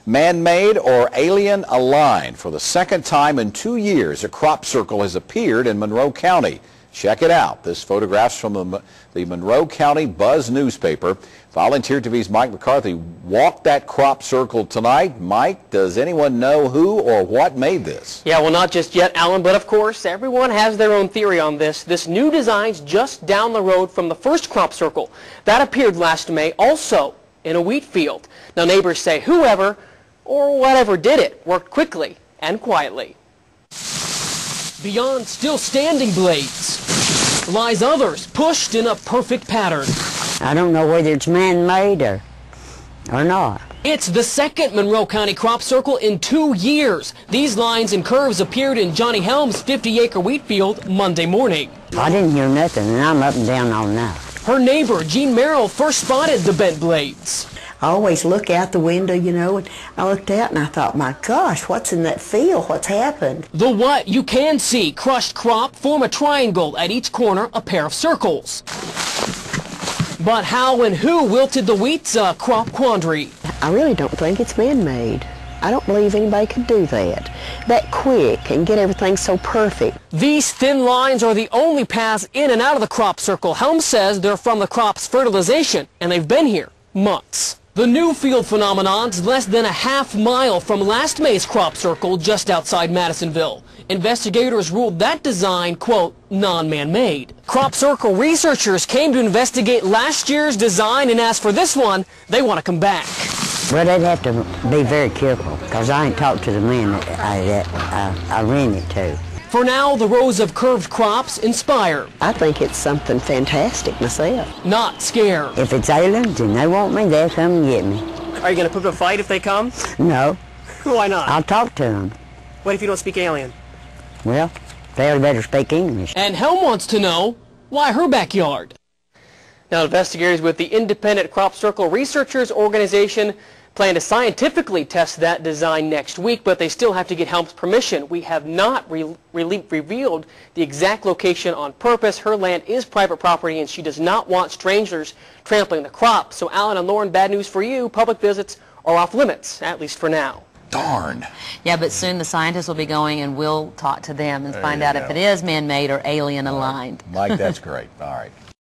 Man-made or alien aligned? For the second time in 2 years, a crop circle has appeared in Monroe County. Check it out. This photograph's from the Monroe County Buzz newspaper. Volunteer TV's Mike McCarthy walked that crop circle tonight. Mike, does anyone know who or what made this? Yeah, well, not just yet, Alan, but of course, everyone has their own theory on this. This new design's just down the road from the first crop circle. That appeared last May, also in a wheat field. Now, neighbors say whoever or whatever did it worked quickly and quietly. Beyond still standing blades lies others pushed in a perfect pattern. I don't know whether it's man-made or not. It's the second Monroe County crop circle in 2 years. These lines and curves appeared in Johnny Helm's 50-acre wheat field Monday morning. I didn't hear nothing, and I'm up and down all night. Her neighbor, Jean Merrill, first spotted the bent blades. I always look out the window, you know, and I looked out and I thought, my gosh, what's in that field? What's happened? The what you can see, crushed crop, form a triangle, at each corner a pair of circles. But how and who wilted the wheat's a crop quandary. I really don't think it's man-made. I don't believe anybody could do that quick and get everything so perfect. These thin lines are the only paths in and out of the crop circle. Helms says they're from the crop's fertilization, and they've been here months. The new field phenomenon's less than a half mile from last May's crop circle just outside Madisonville. Investigators ruled that design, quote, non-man-made. Crop circle researchers came to investigate last year's design, and as for this one, they want to come back. Well, they'd have to be very careful, because I ain't talked to the man that I ran it to. For now, the rows of curved crops inspire. I think it's something fantastic myself. Not scare. If it's aliens and they want me, they'll come and get me. Are you going to put up a fight if they come? No. Why not? I'll talk to them. What if you don't speak alien? Well, they better speak English. And Helm wants to know, why her backyard? Now, investigators with the Independent Crop Circle Researchers Organization plan to scientifically test that design next week, but they still have to get Helm's permission. We have not revealed the exact location on purpose. Her land is private property, and she does not want strangers trampling the crop. So, Alan and Lauren, bad news for you. Public visits are off limits, at least for now. Darn. Yeah, but soon the scientists will be going, and we'll talk to them and find out if it is man-made or alien aligned. Mike, that's great. All right.